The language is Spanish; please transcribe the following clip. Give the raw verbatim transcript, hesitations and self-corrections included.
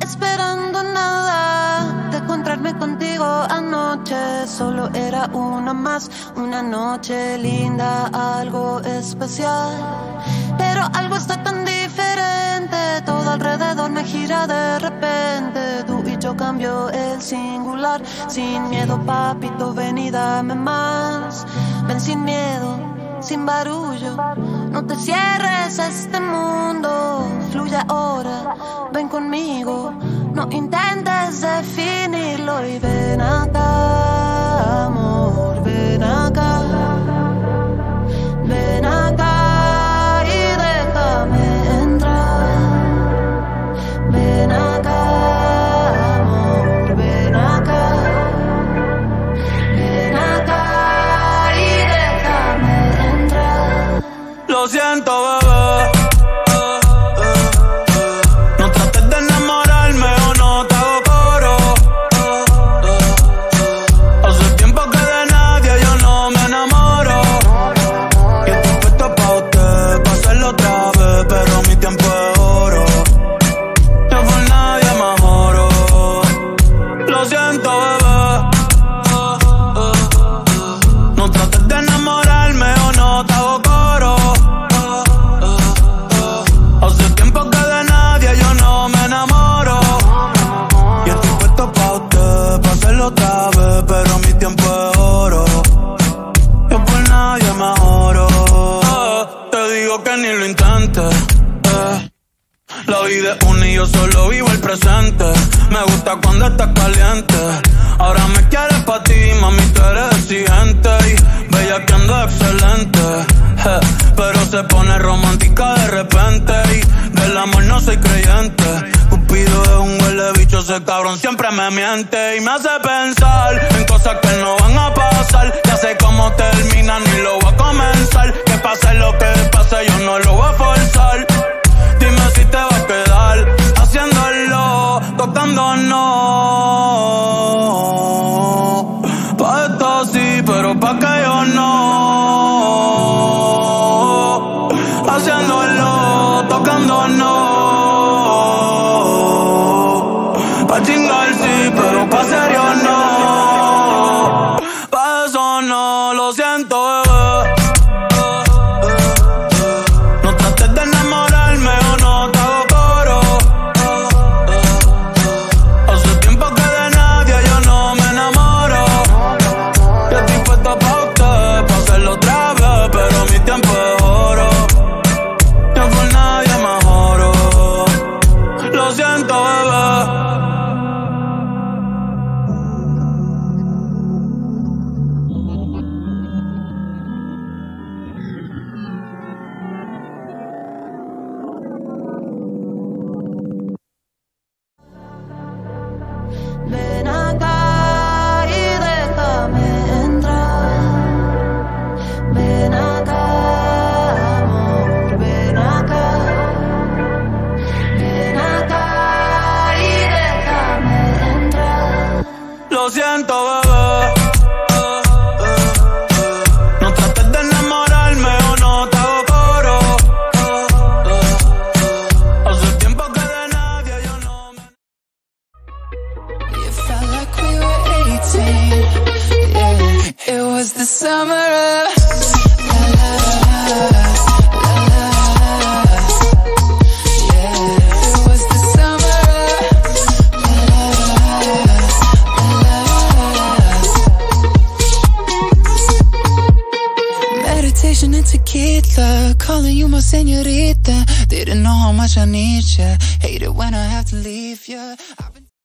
esperando nada de encontrarme contigo anoche. Solo era una más, una noche linda, algo especial. Pero algo está tan diferente, todo alrededor me gira de repente. Tú y yo cambio el singular. Sin miedo, papito, ven y dame más. Ven sin miedo, sin barullo. No te cierres a este mundo, fluye ahora, ven conmigo. No intentes definirlo y ven acá, amor, ven acá. Ven acá y déjame entrar. Ven acá, amor, ven acá. Ven acá y déjame entrar. Lo siento, bebé. No trates de enamorarme o no te hago coro. Hace tiempo que de nadie yo no me enamoro. Y estoy puesto pa' usted, pa' hacerlo otra vez, pero mi tiempo es oro. Yo por nadie me oro. Lo siento, bebé. No trates de enamorarme o no te hago coro. Hace tiempo que de nadie yo no me enamoro. Y estoy puesto pa' usted, pa' hacerlo otra vez, pero mi tiempo es oro. Yo por nadie me oro. Eh, te digo que ni lo intentes. Eh. La vida es una y yo solo vivo el presente. Me gusta cuando estás caliente. Ahora me quieres pa' ti, mami, tú eres exigente. Y bella que ando excelente. Eh, pero se pone romántica de repente. Y del amor no soy creyente. Cupido es un huele bicho, ese cabrón siempre me miente. Y me hace pensar en cosas que no van a pasar. Ya sé cómo termina, ni lo voy a comenzar. Que pase lo que pase, yo no lo voy a forzar. Dime si te vas a quedar haciéndolo, tocándonos. Pa' esto sí, pero pa' que yo no. Haciéndolo, tocándonos. Pa' chingar sí, pero pa' serio no. Pa' eso no, lo siento, bebé. No trates de enamorarme o no te hago coro. Hace tiempo que de nadie yo no me enamoro. Y estoy puesto pa' usted, pa' hacerlo otra vez, pero mi tiempo es oro. Yo por nadie me oro. Lo siento, bebé. Ven acá y déjame entrar. Ven acá, amor, ven acá. Ven acá y déjame entrar. Lo siento, bebé. No trates de enamorarme o no te hago coro. Hace tiempo que de nadie yo no me. It felt like we were eighteen, yeah. It was the summer of la la la la la, yeah. It was the summer of la la la la. Meditation and tequila, calling you my señorita. Didn't know how much I need ya. Hate it when I have to leave ya.